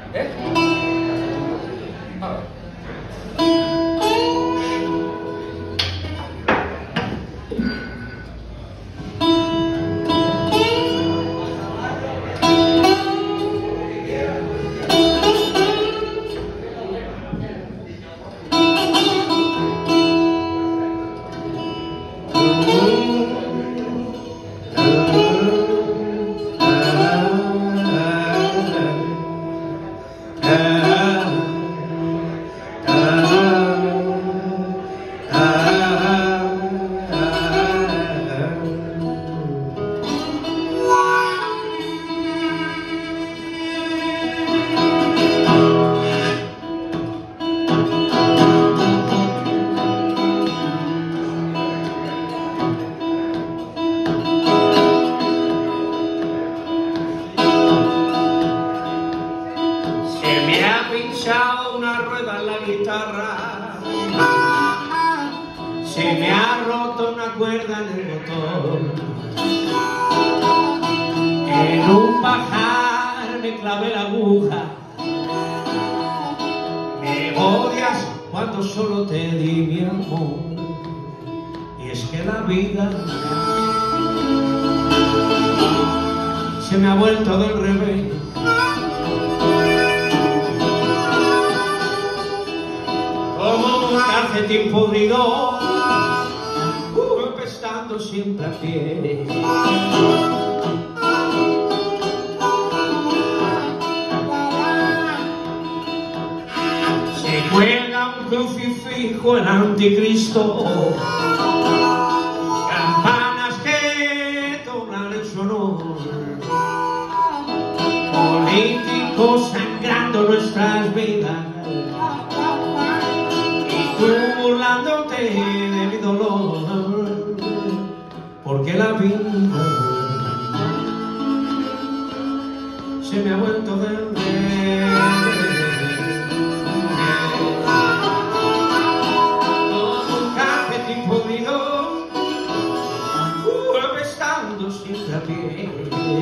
¿Eh? A ver. Una rueda en la guitarra, se me ha roto una cuerda en el motor, en un pajar me clavé la aguja, me odias cuando solo te di mi amor, y es que la vida se me ha vuelto del revés. Como un calcetín podrido, empezando siempre a pie. Se cuelga un crucifijo el anticristo, campanas que tocan el su honor, políticos sangrando nuestras vidas, tú burlándote de mi dolor, porque la vida se me ha vuelto del revés. Como un calcetín podrido, apestando siempre a pie.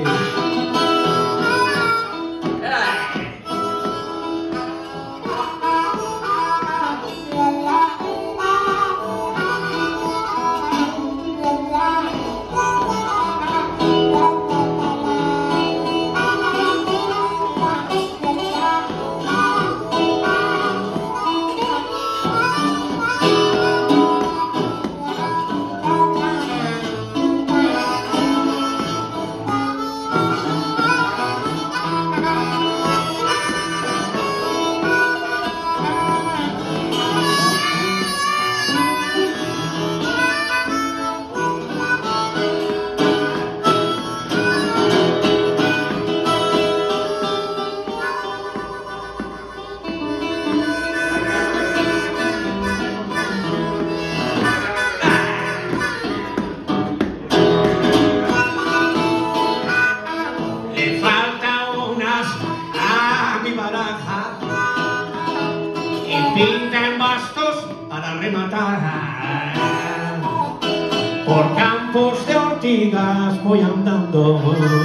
Pinta en bastos para rematar, por campos de ortigas voy andando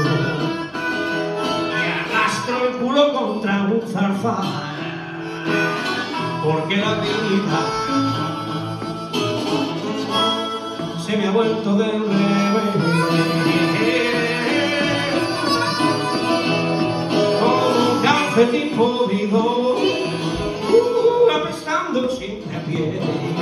y arrastro el culo contra un zarzal, porque la vida se me ha vuelto del revés. Como un calcetín podrido, apestando siempre a pie.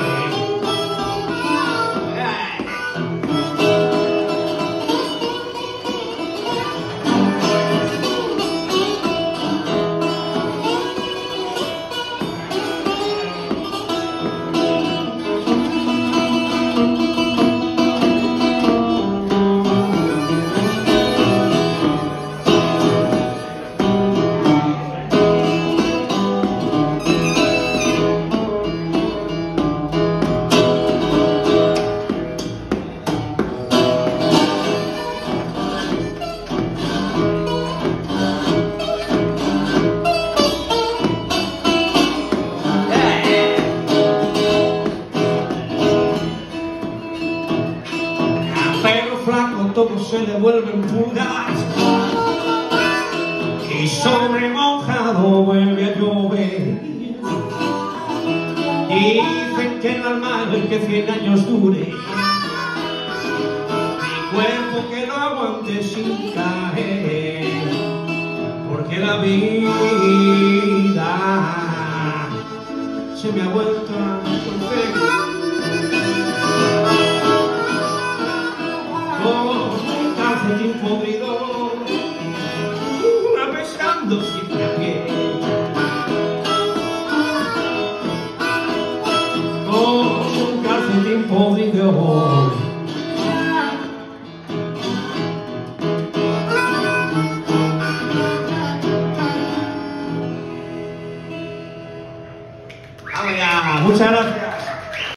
Todo se le vuelven pulgas y sobre mojado Dicen que el alma es que 100 años dure, mi cuerpo que no aguante sin caer, porque la vida se me ha vuelto a torcer. Con un calcetín podrido, apestando siempre a pie. Con un calcetín podrido,